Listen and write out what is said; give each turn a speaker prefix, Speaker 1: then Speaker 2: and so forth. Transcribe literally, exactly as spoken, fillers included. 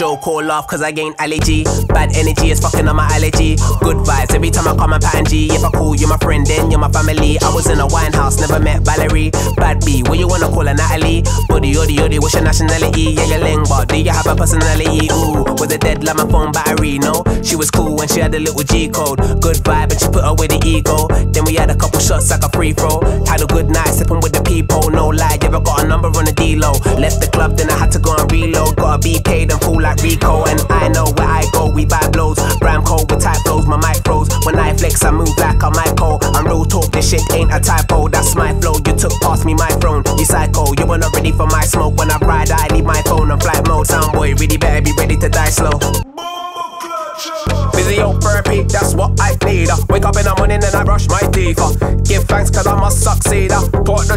Speaker 1: joke or laugh cause I gained allergy. Bad energy is fucking on my allergy. Good vibes every time I come and pattern G. If I call you my friend then you're my family. I was in a wine house, never met Valerie. Bad B, what you wanna call her, Natalie? Buddy, yoddy, yoddy, what's your nationality? Yeah, you're ling, but do you have a personality? Ooh, was it dead like my phone battery? No, she was cool when she had a little G code. Good vibe and she put her with the ego. Then we had a couple shots like a free throw. Had a good night sipping with the people. No lie, you ever got a number on the D-Lo. Left the club then I had to go and reload. Gotta be paid and full like Rico. And I know where I go, we buy blows. Bram cold with tight flows, my mic froze. When I flex I move like a Michael. I'm real talk, this shit ain't a typo. That's my flow, you took past me my throne. You psycho, you were not ready for my smoke. When I ride I leave my phone on flight mode. Soundboy, really better be ready to die slow. Physiotherapy, that's what I need. uh. Wake up in the morning and I brush my teeth. uh. Give thanks cause I'm a succeeder. Put